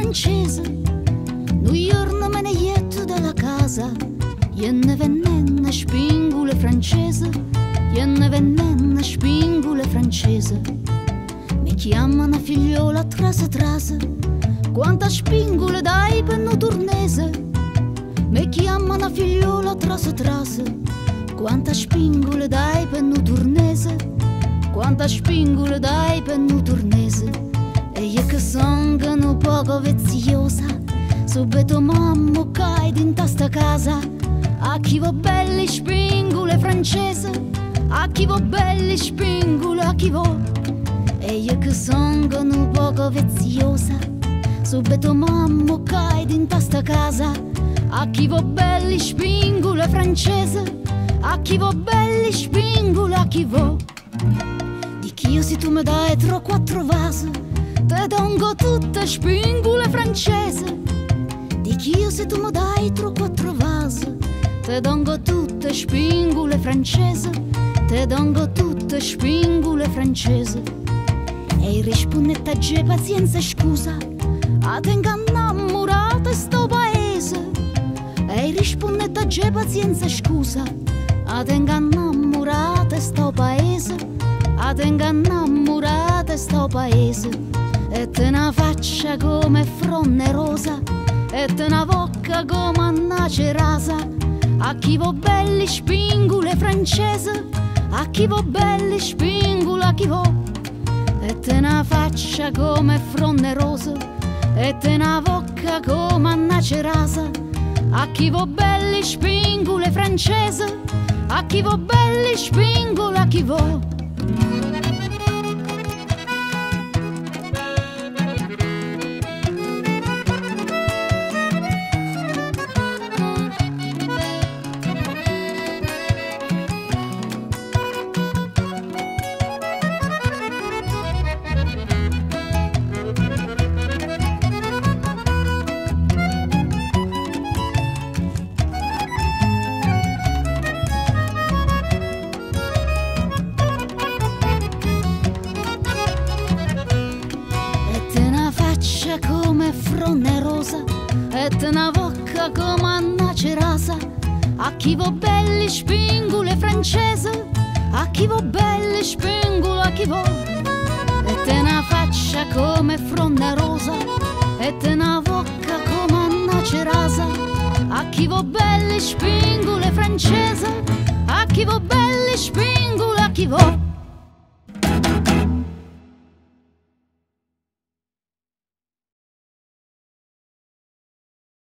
francese. Un giorno me ne jetto dalla casa, gliene venne spingule francese, gliene venne spingule francese. Mi chiamano figliola trase trase, quanta spingule dai per no turnese. Mi chiamano figliola trase trase, quanta spingule dai per no turnese, quanta spingule dai per no turnese. E io che sono un poco veziosa, subito mamma cai in sta casa. A chi va belle spingule francese, a chi va belle spingule, a chi va. E io che sono un poco veziosa, subito mamma cai in sta casa. A chi va belle spingule francese, a chi va belle spingule, a chi va. Di chi io se tu mi dai 3 o 4 vasi, te dongo tutte spingule francese. Di chi io se tu mi dai 3 o 4 vasi, te dongo tutte spingule francese, te dongo tutte spingule francese. E rispondete a G pazienza scusa, a te innamorata sto paese. E rispondete a G pazienza scusa, a te innamorata sto paese, a te innamorata sto paese. E te una faccia come fronne rosa, e te una bocca come una cerasa. A chi va belle spingule francese, a chi va belle spingule, a chi va. E te una faccia come fronne rosa, e te una bocca come una cerasa. A chi va belle spingule francese, a chi va belle spingule, a chi va. Come fronne rosa, e te una bocca come una cerasa. A chi va belle spingule francese, a chi va belle spingule, a chi va. E te una faccia come fronne rosa, e te una bocca come una cerasa. A chi va belle spingule francese, a chi va belle spingule, a chi va.